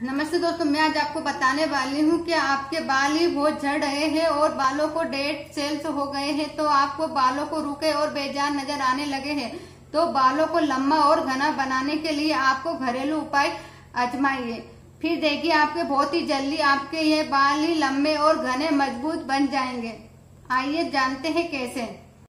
नमस्ते दोस्तों, मैं आज आपको बताने वाली हूँ कि आपके बाल ही बहुत झड़ रहे हैं और बालों को डेड सेल्स हो गए हैं, तो आपको बालों को रुके और बेजान नजर आने लगे हैं। तो बालों को लंबा और घना बनाने के लिए आपको घरेलू उपाय आजमाइए, फिर देखिए आपके बहुत ही जल्दी आपके ये बाल ही लंबे और घने मजबूत बन जाएंगे। आइए जानते हैं कैसे।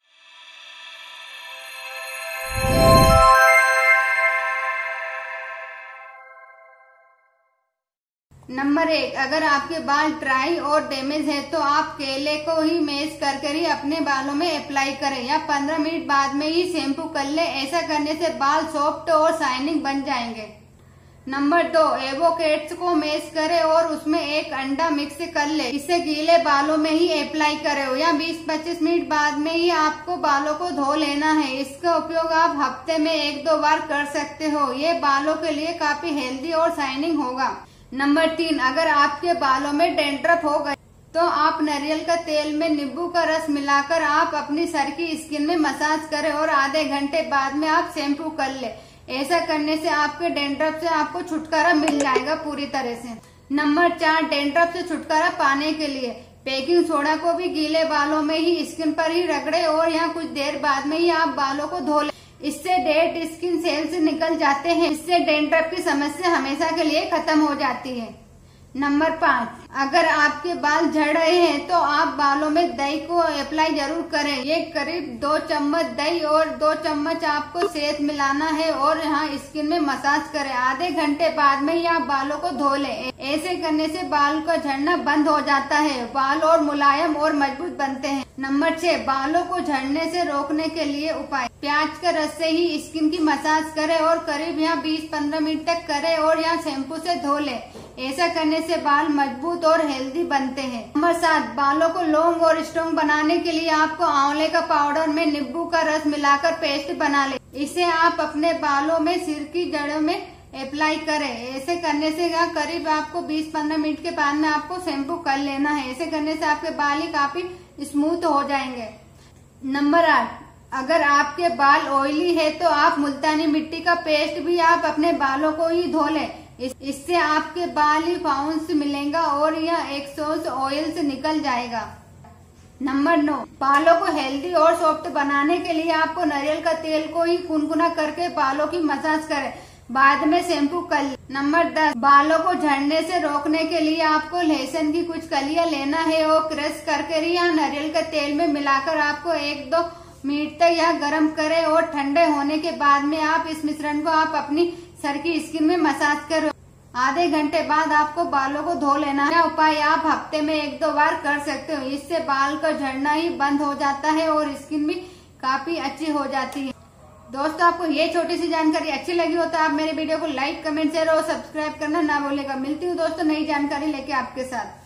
नंबर 1, अगर आपके बाल ड्राई और डैमेज है तो आप केले को ही मैश कर ही अपने बालों में अप्लाई करें या 15 मिनट बाद में ही शैम्पू कर ले। ऐसा करने से बाल सॉफ्ट और शाइनिंग बन जाएंगे। नंबर 2, एवोकेड्स को मैश करें और उसमें एक अंडा मिक्स कर ले। इसे गीले बालों में ही अप्लाई करें या 20-25 मिनट बाद में ही आपको बालों को धो लेना है। इसका उपयोग आप हफ्ते में 1-2 बार कर सकते हो। ये बालों के लिए काफी हेल्दी और शाइनिंग होगा। नंबर 3, अगर आपके बालों में डैंड्रफ हो गए तो आप नारियल का तेल में नींबू का रस मिलाकर आप अपनी सर की स्किन में मसाज करें और आधे घंटे बाद में आप शैम्पू कर ले। ऐसा करने से आपके डैंड्रफ से आपको छुटकारा मिल जाएगा पूरी तरह से। नंबर 4, डैंड्रफ से छुटकारा पाने के लिए बेकिंग सोडा को भी गीले बालों में ही स्किन पर ही रगड़े और यहाँ कुछ देर बाद में ही आप बालों को धो ले। इससे डेड स्किन सेल्स निकल जाते हैं। इससे डैंड्रफ की समस्या हमेशा के लिए खत्म हो जाती है। नंबर 5, अगर आपके बाल झड़ रहे हैं तो आप बालों में दही को अप्लाई जरूर करें। ये करीब 2 चम्मच दही और 2 चम्मच आपको शहद मिलाना है और यहाँ स्किन में मसाज करें। आधे घंटे बाद में ही आप बालों को धो लें। ऐसे करने से बाल का झड़ना बंद हो जाता है, बाल और मुलायम और मजबूत बनते हैं। नंबर 6, बालों को झड़ने से रोकने के लिए उपाय। प्याज के रस से ही स्किन की मसाज करें और करीब यहाँ 20-15 मिनट तक करें और यहाँ शैम्पू से धो ले। ऐसा करने से बाल मजबूत और हेल्दी बनते हैं। नंबर 7, बालों को लॉन्ग और स्ट्रॉन्ग बनाने के लिए आपको आंवले का पाउडर में नींबू का रस मिलाकर पेस्ट बना ले। इसे आप अपने बालों में सिर की जड़ों में अप्लाई करें। ऐसे करने से करीब आपको 20-15 मिनट के बाद में आपको शैम्पू कर लेना है। ऐसे करने से आपके बाल ही काफी स्मूथ हो जाएंगे। नंबर 8, अगर आपके बाल ऑयली है तो आप मुल्तानी मिट्टी का पेस्ट भी आप अपने बालों को ही धो लें। इससे आपके बाल ही बाउंस मिलेगा और यह एक्सॉस्ट ऑयल से निकल जाएगा। नंबर 9, बालों को हेल्दी और सॉफ्ट बनाने के लिए आपको नारियल का तेल को ही गुनगुना करके बालों की मसाज करें, बाद में शैम्पू कर ले। नंबर 10, बालों को झड़ने से रोकने के लिए आपको लहसुन की कुछ कलियां लेना है और क्रश करके या नारियल के तेल में मिलाकर आपको 1-2 मिनट तक यह गर्म करें और ठंडे होने के बाद में आप इस मिश्रण को आप अपनी सर की स्किन में मसाज करो। आधे घंटे बाद आपको बालों को धो लेना है। यह उपाय आप हफ्ते में 1-2 बार कर सकते हो। इससे बाल का झड़ना ही बंद हो जाता है और स्किन भी काफी अच्छी हो जाती है। दोस्तों, आपको ये छोटी सी जानकारी अच्छी लगी हो तो आप मेरे वीडियो को लाइक, कमेंट, शेयर और सब्सक्राइब करना ना भूलेगा। मिलती हूँ दोस्तों नई जानकारी लेके आपके साथ।